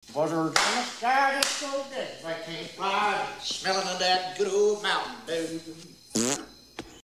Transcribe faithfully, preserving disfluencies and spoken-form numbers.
Buzzards in the sky just so dead they can't fly. Smelling of that good old Mountain Dew.